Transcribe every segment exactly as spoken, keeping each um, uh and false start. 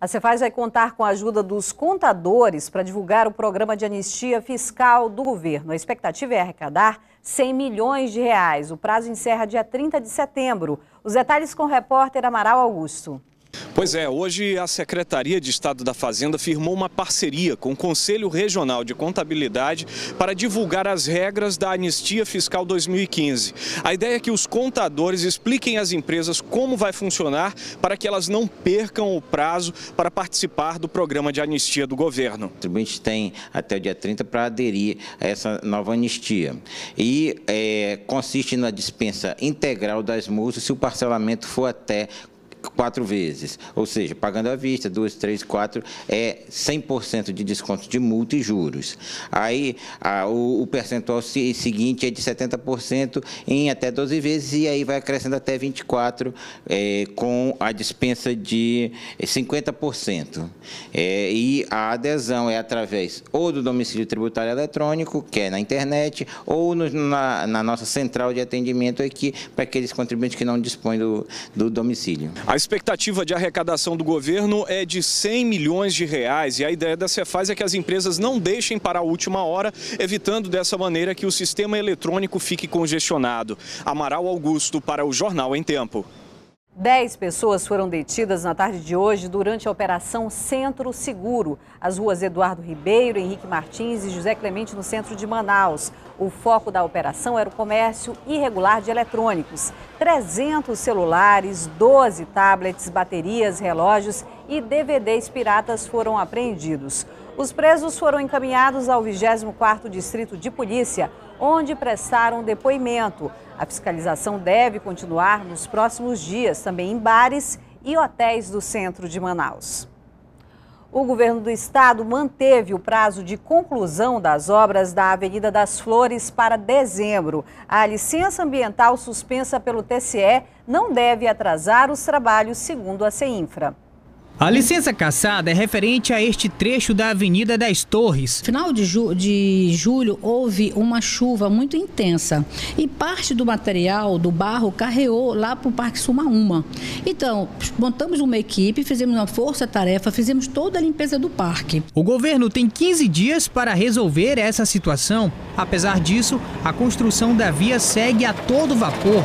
A Cefaz vai contar com a ajuda dos contadores para divulgar o programa de anistia fiscal do governo. A expectativa é arrecadar cem milhões de reais. O prazo encerra dia trinta de setembro. Os detalhes com o repórter Amaral Augusto. Pois é, hoje a Secretaria de Estado da Fazenda firmou uma parceria com o Conselho Regional de Contabilidade para divulgar as regras da Anistia Fiscal dois mil e quinze. A ideia é que os contadores expliquem às empresas como vai funcionar para que elas não percam o prazo para participar do programa de anistia do governo. O contribuinte tem até o dia trinta para aderir a essa nova anistia. E é, consiste na dispensa integral das multas se o parcelamento for até quatro vezes, ou seja, pagando à vista, duas, três, quatro, é cem por cento de desconto de multa e juros. Aí a, o, o percentual seguinte é de setenta por cento em até doze vezes e aí vai crescendo até vinte e quatro por cento é, com a dispensa de cinquenta por cento. É, e a adesão é através ou do domicílio tributário eletrônico, que é na internet, ou no, na, na nossa central de atendimento aqui, para aqueles contribuintes que não dispõem do, do domicílio. A expectativa de arrecadação do governo é de cem milhões de reais e a ideia da Cefaz é que as empresas não deixem para a última hora, evitando dessa maneira que o sistema eletrônico fique congestionado. Amaral Augusto para o Jornal em Tempo. Dez pessoas foram detidas na tarde de hoje durante a Operação Centro Seguro. As ruas Eduardo Ribeiro, Henrique Martins e José Clemente no centro de Manaus. O foco da operação era o comércio irregular de eletrônicos. trezentos celulares, doze tablets, baterias, relógios e D V Ds piratas foram apreendidos. Os presos foram encaminhados ao vigésimo quarto Distrito de Polícia, onde prestaram depoimento. A fiscalização deve continuar nos próximos dias, também em bares e hotéis do centro de Manaus. O governo do estado manteve o prazo de conclusão das obras da Avenida das Flores para dezembro. A licença ambiental suspensa pelo T C E não deve atrasar os trabalhos, segundo a CEINFRA. A licença cassada é referente a este trecho da Avenida das Torres. No final de, ju de julho houve uma chuva muito intensa e parte do material, do barro, carreou lá para o Parque Sumaúma. Então, montamos uma equipe, fizemos uma força-tarefa, fizemos toda a limpeza do parque. O governo tem quinze dias para resolver essa situação. Apesar disso, a construção da via segue a todo vapor.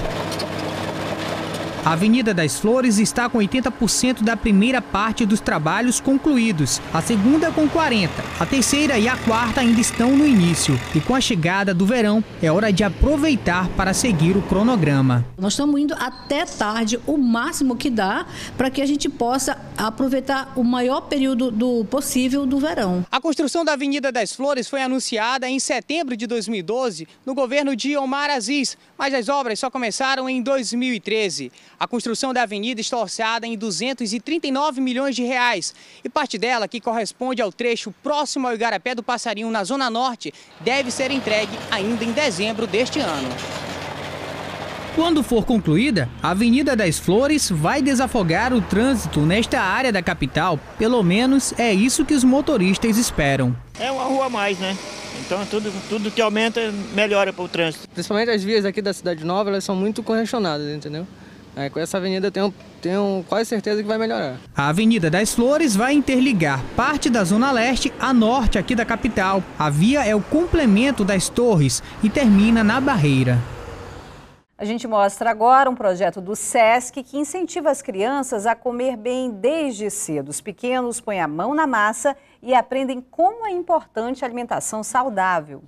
A Avenida das Flores está com oitenta por cento da primeira parte dos trabalhos concluídos, a segunda com quarenta por cento. A terceira e a quarta ainda estão no início. E com a chegada do verão, é hora de aproveitar para seguir o cronograma. Nós estamos indo até tarde, o máximo que dá, para que a gente possa aproveitar o maior período do possível do verão. A construção da Avenida das Flores foi anunciada em setembro de dois mil e doze, no governo de Omar Aziz, mas as obras só começaram em dois mil e treze. A construção da avenida está orçada em duzentos e trinta e nove milhões de reais e parte dela, que corresponde ao trecho próximo ao Igarapé do Passarinho, na Zona Norte, deve ser entregue ainda em dezembro deste ano. Quando for concluída, a Avenida das Flores vai desafogar o trânsito nesta área da capital. Pelo menos é isso que os motoristas esperam. É uma rua a mais, né? Então tudo, tudo que aumenta melhora para o trânsito. Principalmente as vias aqui da Cidade Nova, elas são muito congestionadas, entendeu? É, com essa avenida eu tenho, tenho quase certeza que vai melhorar. A Avenida das Flores vai interligar parte da Zona Leste a norte aqui da capital. A via é o complemento das Torres e termina na Barreira. A gente mostra agora um projeto do SESC que incentiva as crianças a comer bem desde cedo. Os pequenos põem a mão na massa e aprendem como é importante a alimentação saudável.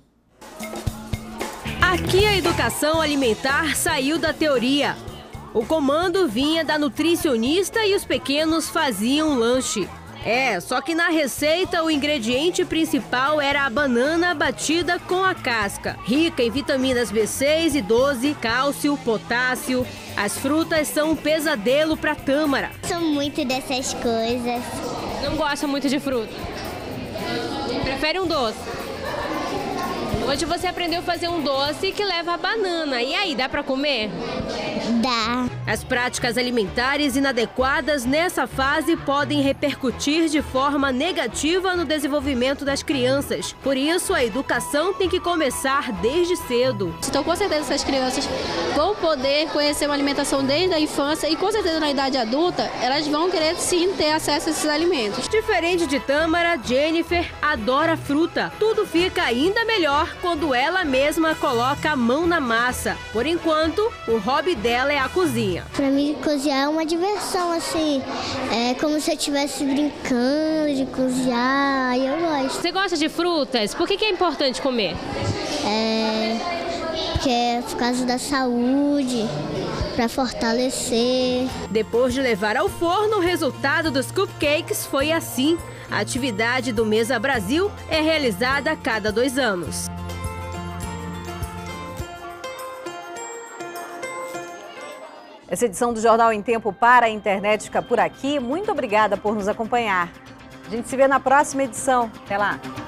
Aqui a educação alimentar saiu da teoria. O comando vinha da nutricionista e os pequenos faziam lanche. É, só que na receita o ingrediente principal era a banana batida com a casca. Rica em vitaminas B seis e doze, cálcio, potássio. As frutas são um pesadelo para Tâmara. Sou muito dessas coisas. Não gosta muito de fruta? Prefere um doce? Hoje você aprendeu a fazer um doce que leva a banana. E aí, dá para comer? Dá. As práticas alimentares inadequadas nessa fase podem repercutir de forma negativa no desenvolvimento das crianças. Por isso, a educação tem que começar desde cedo. Então, com certeza, essas crianças vão poder conhecer uma alimentação desde a infância e com certeza na idade adulta, elas vão querer sim ter acesso a esses alimentos. Diferente de Tâmara, Jennifer adora fruta. Tudo fica ainda melhor quando ela mesma coloca a mão na massa. Por enquanto, o hobby dela é a cozinha. Para mim, cozinhar é uma diversão, assim, é como se eu estivesse brincando de cozinhar, e eu gosto. Você gosta de frutas? Por que que é importante comer? É, porque é por causa da saúde, para fortalecer. Depois de levar ao forno, o resultado dos cupcakes foi assim. A atividade do Mesa Brasil é realizada a cada dois anos. Essa edição do Jornal em Tempo para a Internet fica por aqui. Muito obrigada por nos acompanhar. A gente se vê na próxima edição. Até lá!